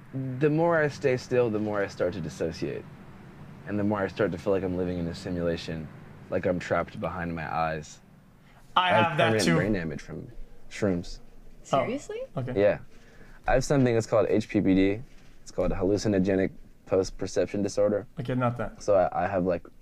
The more I stay still, the more I start to dissociate. And the more I start to feel like I'm living in a simulation, like I'm trapped behind my eyes. I I have have that permanent too. brain damage from shrooms. Seriously? Okay. Yeah. I have something that's called HPPD. It's called hallucinogenic post-perception disorder. Okay, not that. So I have like